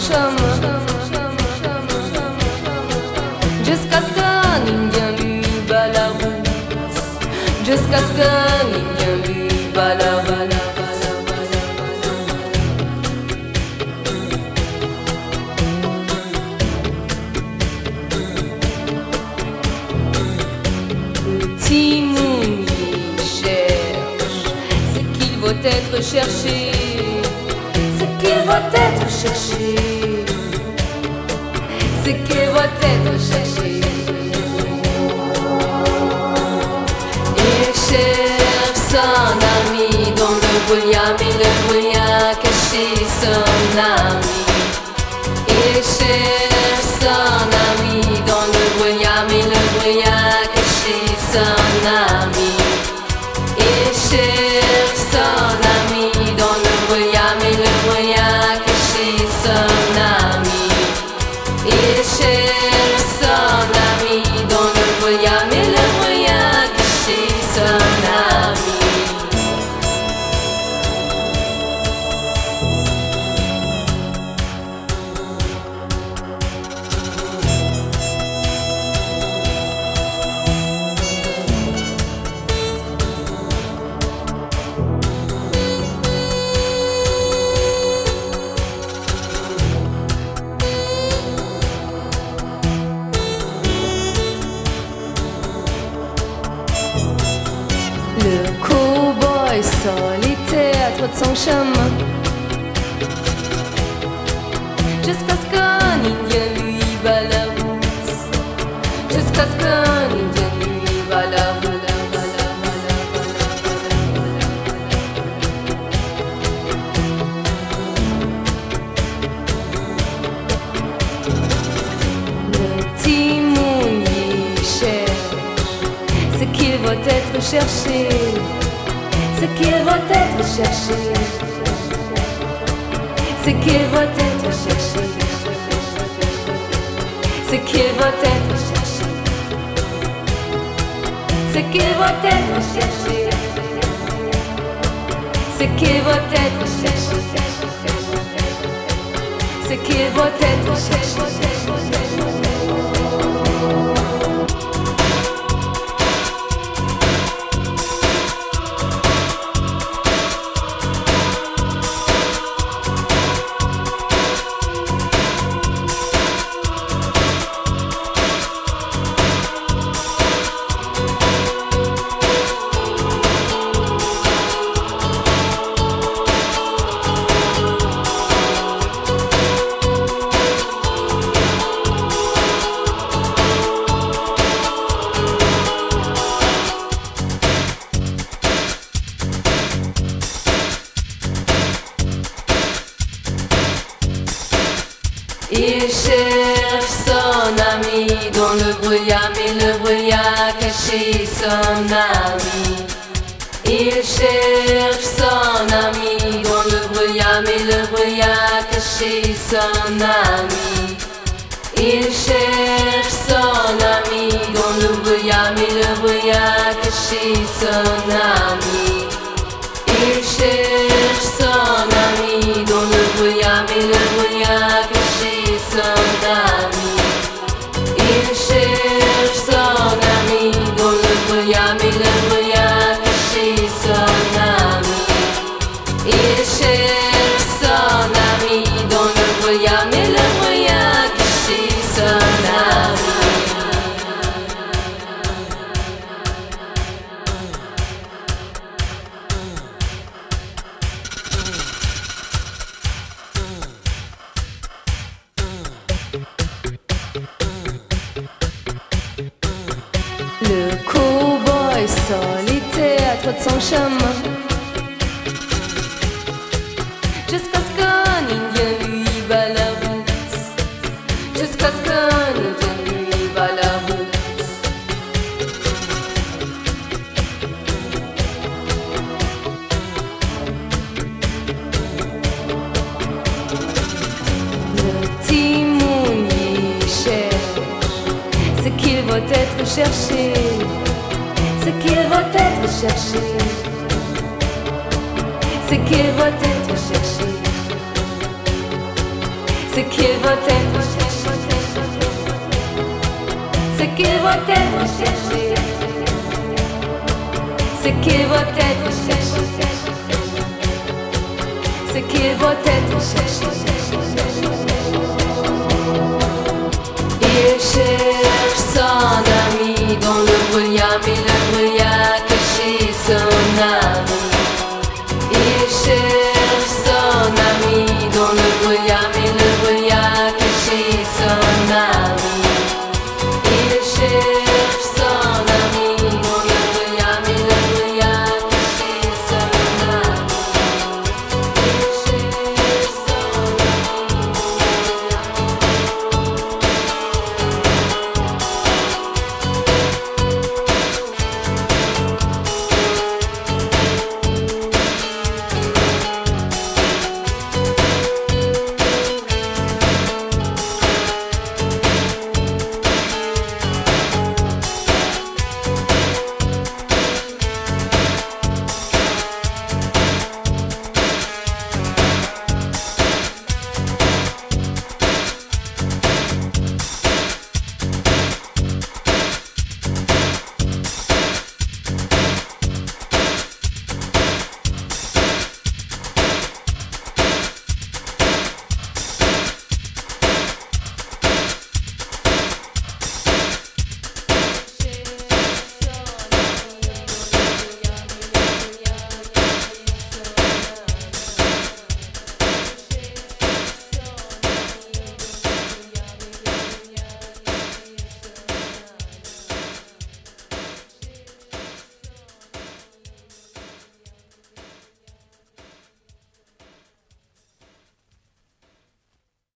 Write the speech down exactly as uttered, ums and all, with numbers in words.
chemin, jusqu'à ce qu'un Indien lui bat la route, jusqu'à ce qu'un Indien lui bat la route. Petit Mouni cherche ce qu'il vaut être cherché, ce qu'il vaut être cherché, ce qu'il vaut être cherché. Il cherche son ami dans le brouillard, mais le brouillard caché son ami. Il cherche son ami dans le brouillard, mais le brouillard caché son ami. Il cherche son ami dans le brouillard, mais le brouillard caché son ami. Il cherche son ami dans le brouillard, mais le brouillard caché son ami. Le cow-boy solitaire trotte son chemin, jusqu'à ce qu'un Indien lui bat la route, jusqu'à ce qu'un Indien lui bat la route. Le petit Mouni cherche ce qu'il vaut être cherché, ce qu'il vaut être cherché, ce qu'il vaut être cherché, ce qu'il vaut être cherché, ce qu'il vaut être cherché, ce qu'il vaut être cherché, ce qu'il vaut être cherché. Il cherche son ami dans le brouillard, mais le brouillard caché son ami. Il cherche son ami dans le brouillard, mais le brouillard caché son ami. Il cherche son ami dans le brouillard, mais le brouillard caché son ami. Il cherche son ami dans le brouillard, mais le brouillard caché son ami. Il cherche son ami dans le brouillard, mais le brouillard caché son ami. Il cherche son ami dans le brouillard, mais le brouillard caché son ami. Le cow-boy solitaire trotte son chemin, jusqu'à ce qu'un Indien lui bat la route, jusqu'à ce qu'un Indien lui bat la route. Le petit Mouni cherche ce qu'il vaut être cherché, ce qu'il vaut être cherché, ce qu'il vaut être cherché, ce qu'il va être cherché, ce qu'il va être cherché, ce qu'il va être cherché, ce qu'il va être cherché.